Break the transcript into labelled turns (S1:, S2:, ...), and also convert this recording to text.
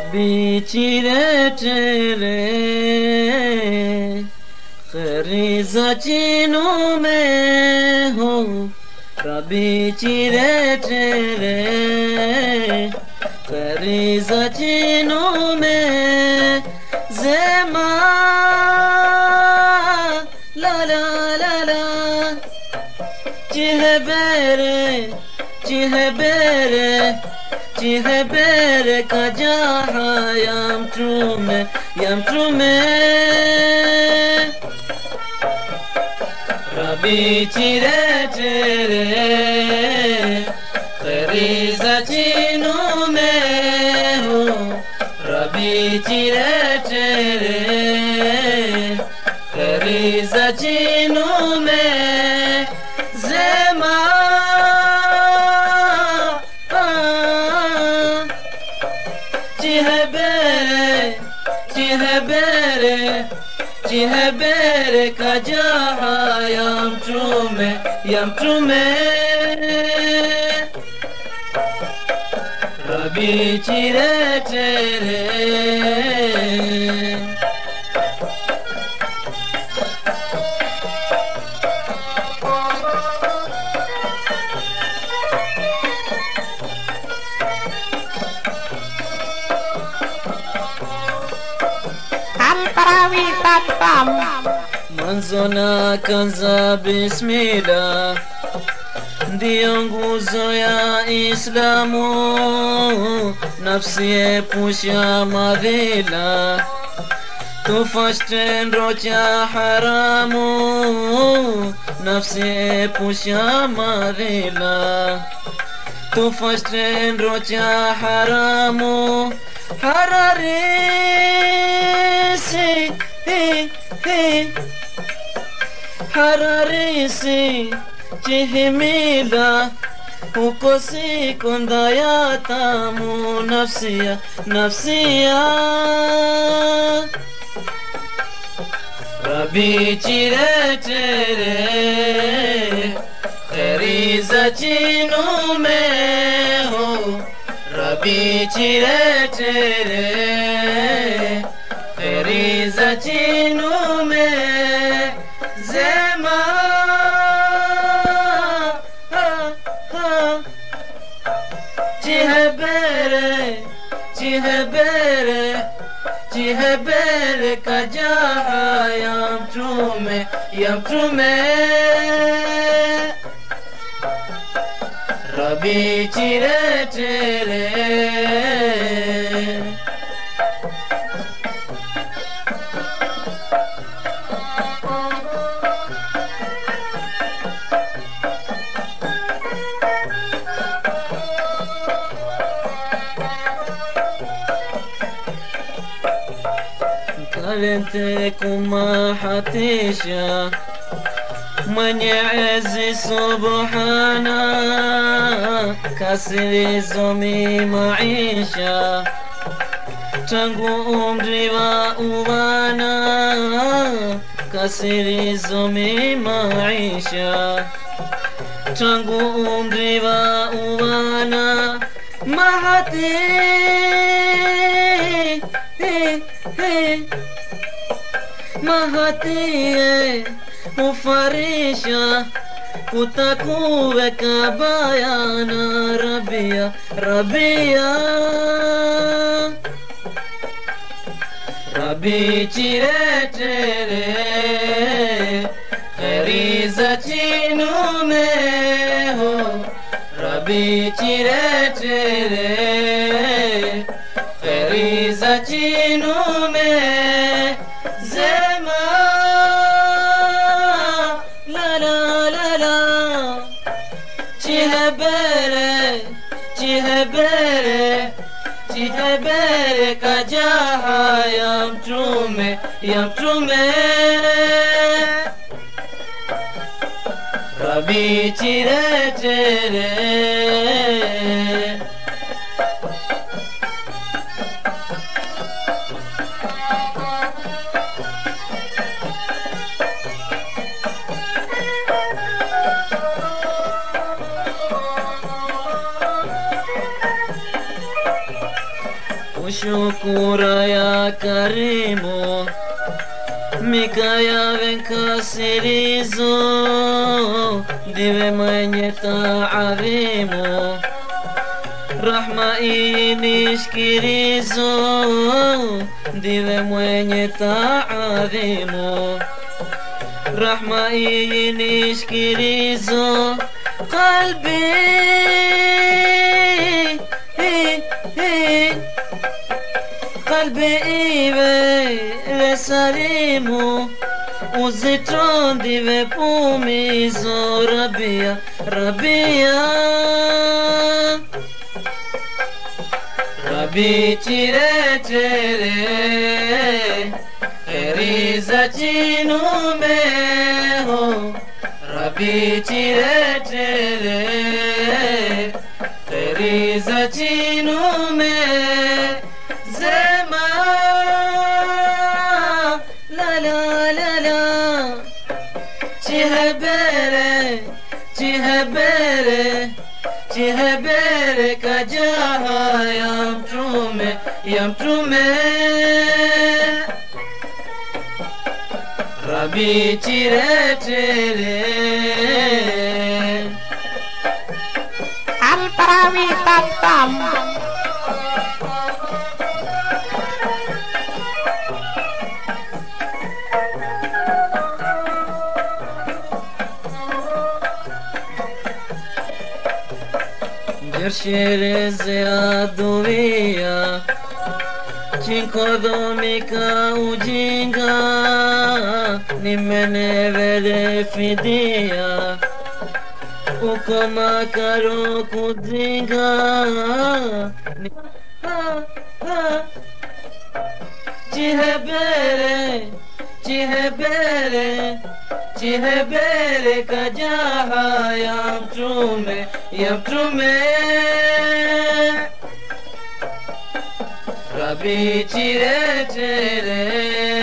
S1: ربي چیرتره خریزا چینو میں ہو ربی چیرتره خریزا چینو میں زمان لا لا لا لا چهبره کجاها یم ترومه ربی چیرتره خریزا چینومه هو ربی چیرتره خریزا چینومه چهبره کجاها یم ترومه ربی چیرتره Manzona kanza bismillah ndiyo nguzo ya Islamu, nafsi epusha madhila, tufashtendo cha haramu, nafsi epusha madhila, tufashtendo cha haramu, hararisi hararisi chihimila ukosi kondaya tamu nafsia Rabi chiretere kheriza chinume ho Rabi chiretere kheriza chinume zema chihebere kajaha yam trume Rabi chiretere Kalente kuma hatisha mwenye ezi subhana kasirizo mi maisha tangu umri wa uwana kasirizo mi maisha tangu umri wa uwana mahati mahati ufarisha kutakuweka bayana Rabia Rabi chiretere kheriza chinume ho Rabi chiretere kheriza chinume zema la la la la chihebere kajaha yam trume Rabi chiretere kushukura ya karimu mikaya venkasirizo ndiwe mwenye taadhimu rahma inishkirizo ndiwe mwenye taadhimu rahma inishkirizo qalbi qalbi iwe salimu uzito ndiwe pumizo rabia rabia rabi chiretere kheri za chinume ho rabi chiretere kheri za chinume zema la la la la chihbere chihbere chihbere kajaha ya mtume rabi chiretere
S2: Al-Barawi Tam-Tam.
S1: Gershire ziaduia chinkodomika ujinga nimenevele fidia ukoma karo kudinga chihebere chihebere chihebere kajaha ya mtume rabi chiretere